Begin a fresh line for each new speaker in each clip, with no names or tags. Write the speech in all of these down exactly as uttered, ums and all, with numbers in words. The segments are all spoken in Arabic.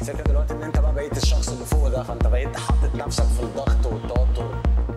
الفكره دلوقتي ان انت بقى بقيت الشخص اللي فوق ده، فانت بقيت حاطط نفسك في الضغط والتوتر.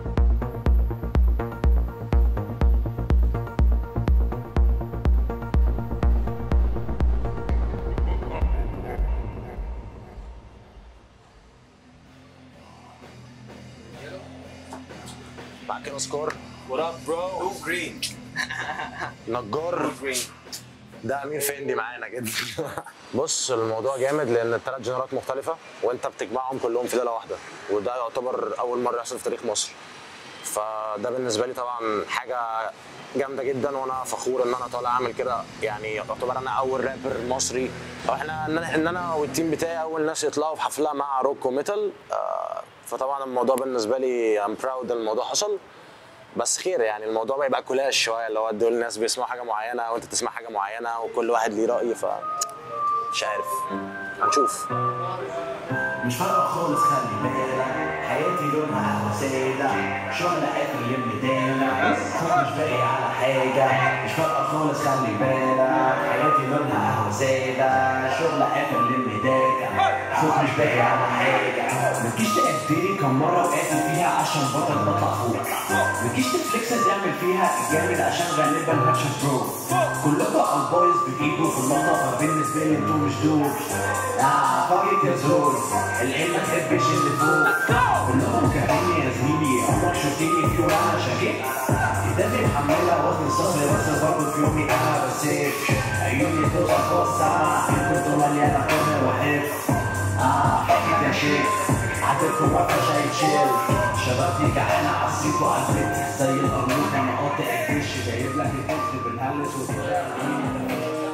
معاك كده سكور.
What up bro? Blue green.
نجار ده امير فندي معانا جدا. بص الموضوع جامد لان الثلاث جنرات مختلفه وانت بتجمعهم كلهم في ليله واحده، وده يعتبر اول مره يحصل في تاريخ مصر. فده بالنسبه لي طبعا حاجه جامده جدا، وانا فخور ان انا طالع اعمل كده. يعني يعتبر انا اول رابر مصري، او احنا ان انا والتيم بتاعي اول ناس يطلعوا في حفله مع روك وميتال. فطبعا الموضوع بالنسبه لي ام براود الموضوع حصل، بس خير. يعني الموضوع بقى يبقى كولاج شويه، اللي هو دول الناس بيسمعوا حاجه معينه وانت تسمع حاجه معينه وكل واحد ليه راي، ف مش عارف، هنشوف.
مش فارقه خالص، خلي بالك حياتي لونها قهوه ساده، شغل اخر يم دانا، صوت مش باقي على حاجه. مش فارقه خالص، خلي بالك حياتي لونها قهوه ساده، شغل اخر يم دانا، صوت مش باقي على حاجه. متجيش تقدري كم مره وقاتل فيها عشان بطل بطلع فوق، متجيش تفليكس تعمل فيها الجامد عشان غالبا هاتشن برو. كلكم على البايظ بتيجوا في اللقطه، فبالنسبه لي انتوا مش دول. اه فاجئت يا زول العين ما تحبش اللي فوق، كلهم كارهيني يا زميلي. عمرك شفتني في يوم انا شقيت؟ كتابي محمله وزن صفر، بس برضه في يومي انا بسيف. عيوني توصل فوق السما، كنت مليانه حزن وحب. اه فاجئت يا شيخ عاتبكم ما فيهاش اي تشيل، شبابتي جعانه عصيكوا على البيت زي القرموط. انا قاطع الجيش جايب لك الحزن بالهلس والفراغ.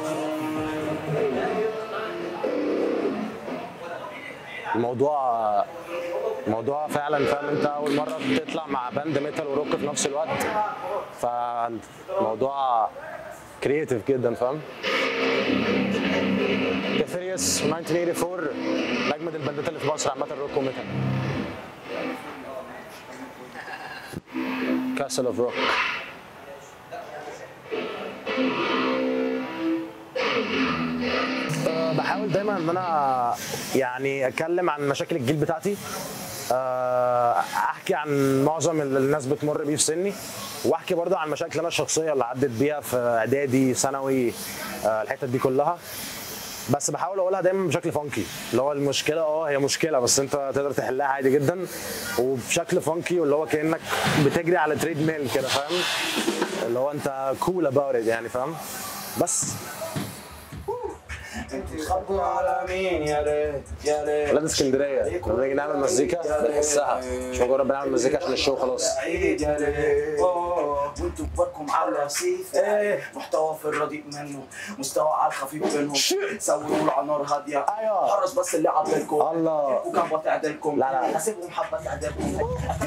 الموضوع موضوع فعلا فاهم، انت اول مره تطلع مع باند ميتال وروك في نفس الوقت، فالموضوع كرييتيف جدا فاهم. كافيريوس ألف وتسعمية وأربعة وثمانين من اجمد الباندات اللي في مصر عامه روك وميتال. كاسل اوف روك. بحاول دايما ان انا يعني اتكلم عن مشاكل الجيل بتاعتي، احكي عن معظم اللي الناس بتمر بيه في سني، واحكي برضه عن مشاكل انا الشخصيه اللي عدت بيها في اعدادي ثانوي، الحتت دي كلها. بس بحاول اقولها دايما بشكل فانكي، اللي هو المشكله اه هي مشكله بس انت تقدر تحلها عادي جدا وبشكل فانكي، واللي هو كانك بتجري على تريد ميل كده فاهم، اللي هو انت كول اباوت ات يعني فاهم. بس
خبوا على مين يا ريت يا ريت.
ولاد اسكندريه لما نيجي نعمل مزيكا بنحسها، مش مجرد بنعمل مزيكا عشان الشو خلاص.
عيد يا ريت وانتوا كباركم على رصيف، ايه محتوى في الرديء منه، مستوى على الخفيف بينهم. سووا على نار هاديه،
ايوه
حرص بس اللي عدلكم
الله
وكم تعدلكم.
لا لا
حاسبهم حبه تعدلكم.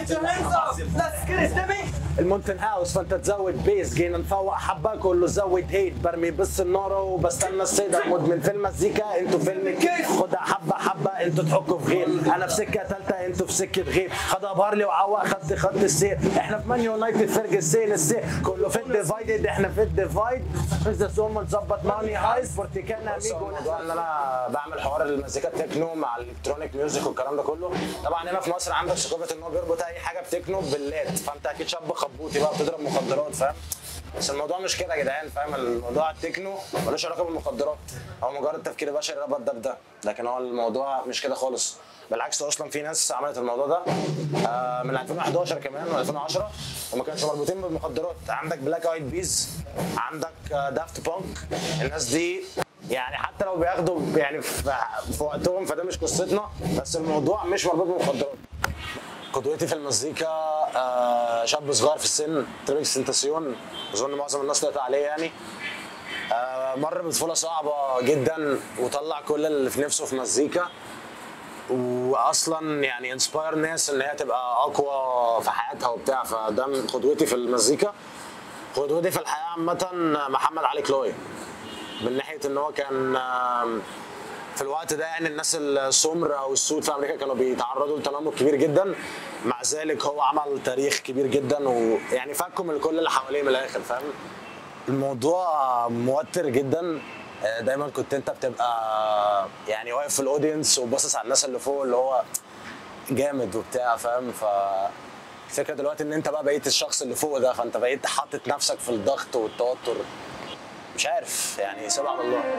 المونتن هاوس، فانت تزود بيس، جينا نفوق حبه كله زود هيت، برمي بس الناره وبستنى السيده، مدمن في المزيكا انتوا فيلم كيف، خدها حبه حبه انتوا تحكوا في غير، انا في سكه ثالثه انتوا في سكه غيب، خدها بارلي وعوق خدت خط السير، احنا في مان يونايتد فرق السيل السير، كله في الديفايدد احنا في الديفايد، اذا سوم تظبط ماني هايز بورتيكانا ميجو. الموضوع ان انا بعمل حوار المزيكا التكنو مع الالكترونيك ميوزك والكلام ده كله، طبعا هنا في مصر عندك ثقافه ان هو بيربط اي حاجه بتكنو باللات، فانت اكيد شاب خبوطي بقى بتضرب مخدرات فاهم. بس الموضوع مش كده يا جدعان فاهم، الموضوع التكنو ملوش علاقه بالمخدرات، هو مجرد تفكير بشري ربط ده بده، لكن هو الموضوع مش كده خالص. بالعكس اصلا في ناس عملت الموضوع ده آه من ألفين وحداشر كمان و ألفين وعشرة وما كانش مربوطين بالمخدرات. عندك بلاك ايد بيز، عندك آه دافت بانك، الناس دي يعني حتى لو بياخدوا يعني في وقتهم فده مش قصتنا، بس الموضوع مش مربوط بالمخدرات. قدوتي في المزيكا آه شاب صغير في السن، تريبكس تنتاسيون، اظن معظم الناس طلعت عليه يعني. آه مر بطفوله صعبه جدا وطلع كل اللي في نفسه في مزيكا، واصلا يعني انسباير ناس ان هي تبقى اقوى في حياتها وبتاع، فده من قدوتي في المزيكا. قدوتي في الحياه عامه محمد علي كلوي، من ناحيه ان هو كان في الوقت ده يعني الناس السمر او السود في امريكا كانوا بيتعرضوا لتنمر كبير جدا، مع ذلك هو عمل تاريخ كبير جدا ويعني فكوا من كل اللي حواليه من الاخر فاهم. الموضوع موتر جدا دايما كنت انت بتبقى يعني واقف في الاودينس وباصص على الناس اللي فوق اللي هو جامد وبتاع فاهم. ف الفكره دلوقتي ان انت بقى بقيت الشخص اللي فوق ده، فانت بقيت حاطط نفسك في الضغط والتوتر. مش عارف يعني، سيبها على الله.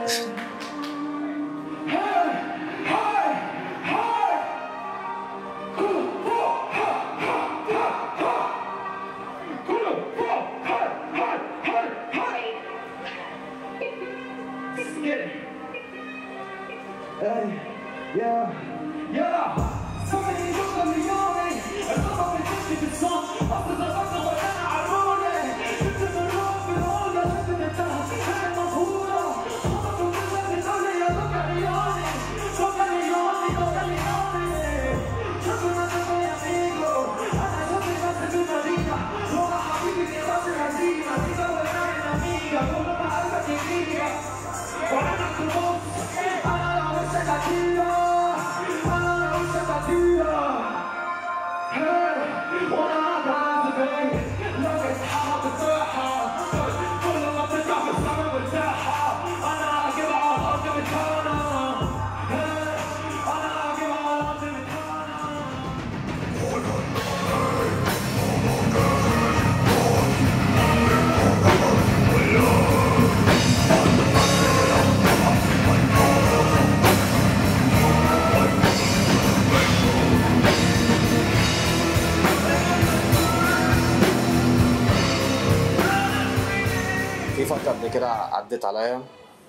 في فترة قبل كده عدت عليا،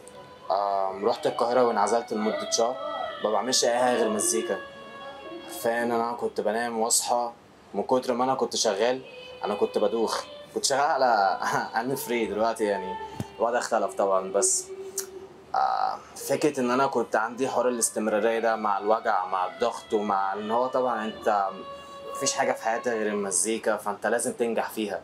رحت القاهرة وانعزلت لمدة شهر، ما بعملش أي حاجة غير مزيكا. فان أنا كنت بنام وأصحى من كتر ما أنا كنت شغال. أنا كنت بدوخ، كنت شغال على أنا فري. دلوقتي يعني الوضع اختلف طبعا، بس فكرة إن أنا كنت عندي حوار الاستمرارية ده مع الوجع مع الضغط ومع إن هو طبعا أنت مفيش حاجة في حياتك غير المزيكا، فأنت لازم تنجح فيها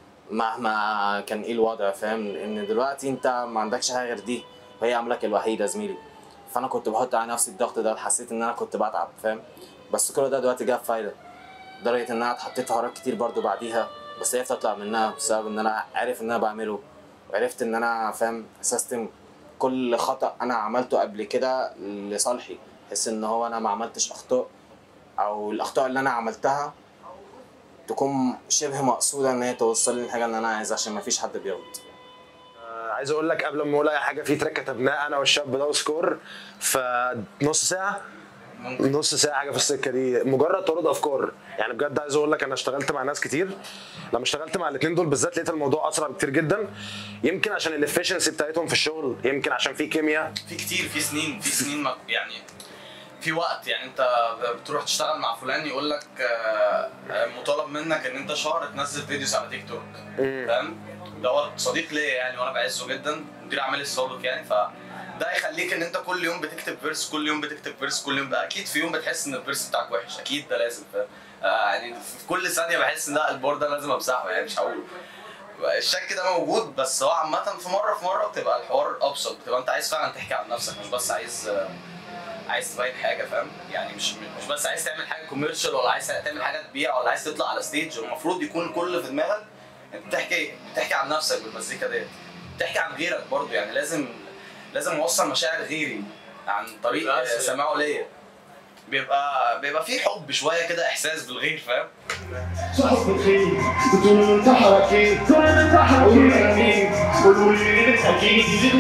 مهما كان ايه الوضع، فاهم؟ ان دلوقتي انت ما عندكش حاجه غير دي وهي عملك الوحيد يا زميلي. فانا كنت بحط على نفسي الضغط ده، حسيت ان انا كنت بتعب، فاهم؟ بس كل ده دلوقتي جاب فايده، لدرجه ان انا اتحطيت في حوارات كتير برضو بعديها، بس عرفت اطلع منها بسبب ان انا عارف ان انا بعمله، وعرفت ان انا فاهم سيستم كل خطا انا عملته قبل كده لصالحي، بحيث ان هو انا ما عملتش اخطاء، او الاخطاء اللي انا عملتها تكون شبه مقصوده ان هي توصل لي الحاجه اللي انا عايزها، عشان ما فيش حد بيغلط.
آه عايز اقول لك قبل ما اقول اي حاجه، في تراك كتبناه انا والشاب ده وسكور في نص ساعه ممكن. نص ساعه حاجه في السكه دي، مجرد تورد افكار. يعني بجد عايز اقول لك انا اشتغلت مع ناس كتير، لما اشتغلت مع الاثنين دول بالذات لقيت الموضوع اسرع بكتير جدا. يمكن عشان الافشنسي بتاعتهم في الشغل، يمكن عشان في كيمياء،
في كتير في سنين في سنين يعني في وقت. يعني انت بتروح تشتغل مع فلان يقول لك مطالب منك ان انت شهر تنزل فيديوز على تيك توك، فاهم؟ ده صديق ليا يعني وانا بعزه جدا، مدير اعمالي السابق يعني. ف ده يخليك ان انت كل يوم بتكتب فيرس، كل يوم بتكتب فيرس، كل يوم بقى اكيد في يوم بتحس ان الفيرس بتاعك وحش، اكيد ده لازم، فاهم؟ آه يعني في كل ثانيه بحس ان لا البور ده لازم امسحه، يعني مش هقوله. الشك ده موجود، بس هو عامه في مره في مره بتبقى الحوار ابسط، بتبقى انت عايز فعلا تحكي عن نفسك، مش بس عايز عايز تبين حاجه، فاهم؟ يعني مش مش بس عايز تعمل حاجه كوميرشال ولا عايز تعمل حاجه تبيع ولا عايز تطلع على ستيج. المفروض يكون كل في دماغك انت بتحكي بتحكي عن نفسك بالمزيكا ديت، بتحكي عن غيرك برضه. يعني لازم لازم اوصل مشاعر غيري عن طريق سماعه ليا. بيبقى بيبقى في حب شويه كده، احساس بالغير، فاهم؟
صحب الخير بتقول له انتحر اكيد، تقول له انتحر اكيد، امين قولوا لي اكيد.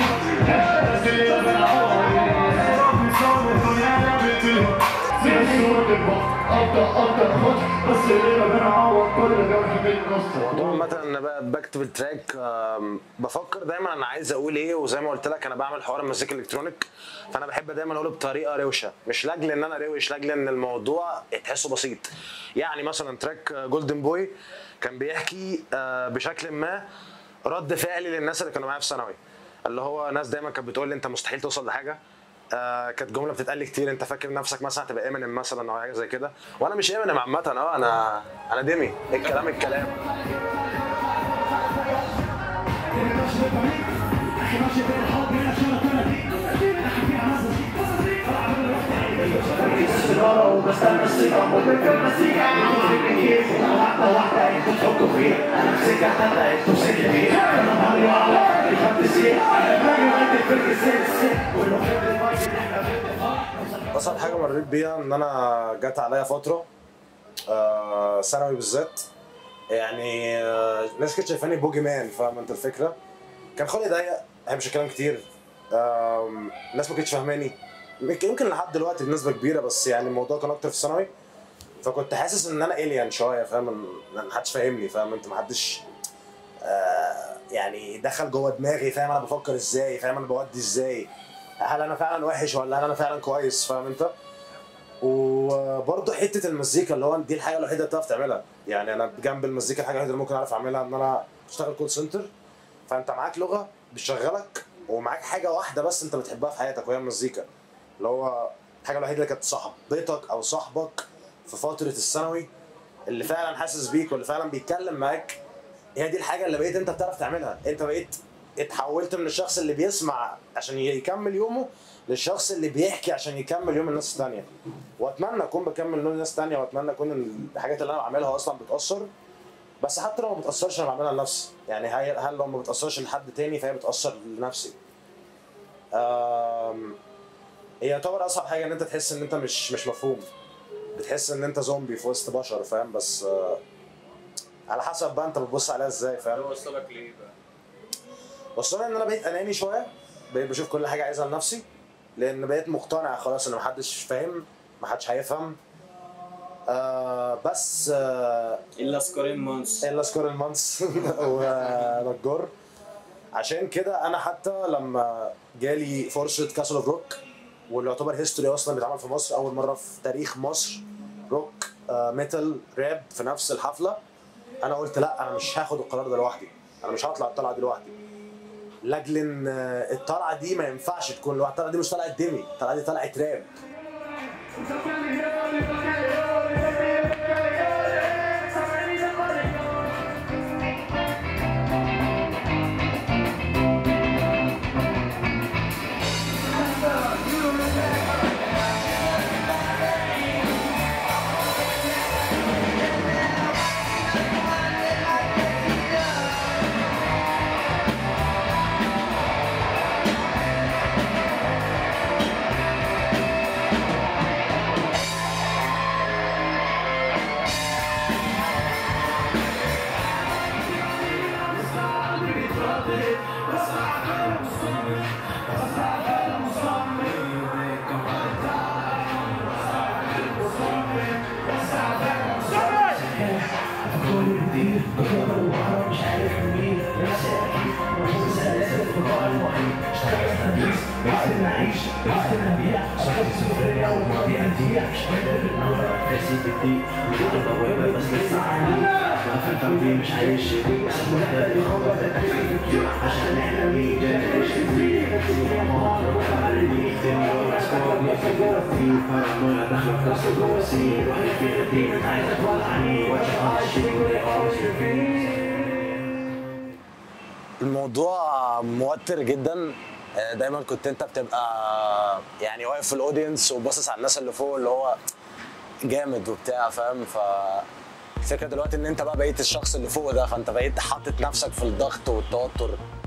موضوع مثلا انا بكتب التراك بفكر دايما انا عايز اقول ايه، وزي ما قلت لك انا بعمل حوار المزيكا الالكترونيك، فانا بحب دايما اقوله بطريقه روشه، مش لاجل ان انا روش، لاجل ان الموضوع تحسه بسيط. يعني مثلا تراك جولدن بوي كان بيحكي بشكل ما رد فعلي للناس اللي كانوا معايا في ثانوي، اللي هو ناس دايما كانت بتقول لي انت مستحيل توصل لحاجه. آه كانت جمله بتتقال لي كتير، انت فاكر نفسك مثلا هتبقى امينيم مثلا او حاجه زي كده، وانا مش امينيم عامه. اه انا انا ديمي، الكلام الكلام
النار وبستنى الصيغة مدمن في المزيكا بتفرق كيف واحدة واحدة انتوا تحكوا فيها انا في سكة تالتة انتوا في سكة فيها انا نهاري وعلى الفانتسية انا دماغي وانت في الكسير كله خبرة المايك اللي احنا بنتفق.
اصعب حاجه مريت بيها ان انا جت عليا فتره آه ثانوي بالذات، يعني آه ناس كانت شايفاني بوجي مان، فاهم انت الفكره؟ كان خلقي ضيق، ما بحبش الكلام كتير، آه الناس ما كانتش فاهماني، يمكن لحد دلوقتي بنسبه كبيره، بس يعني الموضوع كان اكتر في الثانوي، فكنت حاسس ان انا الين شويه، فاهم؟ ان محدش فاهمني، فاهم انت؟ محدش آه يعني دخل جوه دماغي، فاهم انا بفكر ازاي، فاهم انا بودي ازاي، هل انا فعلا وحش ولا هل انا فعلا كويس، فاهم انت؟ وبرضه حته المزيكا اللي هو دي الحاجه الوحيده اللي بتعرف تعملها، يعني انا بجنب المزيكا الحاجه الوحيده اللي ممكن اعرف اعملها ان انا اشتغل كول سنتر، فانت معاك لغه بتشغلك ومعاك حاجه واحده بس انت بتحبها في حياتك وهي المزيكا، اللي هو الحاجه الوحيده اللي كانت صاحبتك او صاحبك في فتره الثانوي اللي فعلا حاسس بيك واللي فعلا بيتكلم معاك، هي دي الحاجه اللي بقيت انت بتعرف تعملها، انت بقيت اتحولت من الشخص اللي بيسمع عشان يكمل يومه للشخص اللي بيحكي عشان يكمل يوم الناس الثانيه، واتمنى اكون بكمل يوم الناس الثانيه، واتمنى اكون الحاجات اللي انا بعملها اصلا بتاثر، بس حتى لو ما بتاثرش انا بعملها لنفسي، يعني هل لو ما بتاثرش لحد تاني فهي بتاثر لنفسي. هي يعتبر اصعب حاجه ان انت تحس ان انت مش مش مفهوم، بتحس ان انت زومبي في وسط بشر، فاهم؟ بس آه على حسب بقى انت بتبص عليها ازاي، فاهم؟
وصلك ليه بقى؟
وصلني ان انا بقيت اناني شويه، بقيت بشوف كل حاجه عايزها لنفسي، لان بقيت مقتنع خلاص ان محدش فاهم، محدش هيفهم، آه بس آه
الا سكورين مانس
الا سكورين مانس ونجار. عشان كده انا حتى لما جالي فرصه كاسل اوف روك، واللي يعتبر هيستوري اصلا بيتعمل في مصر اول مره في تاريخ مصر، روك آه ميتال راب في نفس الحفله، انا قلت لا انا مش هاخد القرار ده لوحدي، انا مش هطلع الطلعه دي لوحدي، لاجل ان الطلعه دي ما ينفعش تكون لوحدها، الطلعه دي مش طلعت ديمي، الطلعه دي طلعت راب.
مش عايش عشان احنا مين
الموضوع موتر جدا، دايما كنت انت بتبقى يعني واقف في الاودينس وباصص على الناس اللي فوق اللي هو جامد وبتاع، فاهم؟ ف الفكره دلوقتي ان انت بقى بقيت الشخص اللي فوق ده، فانت بقيت حاطط نفسك في الضغط والتوتر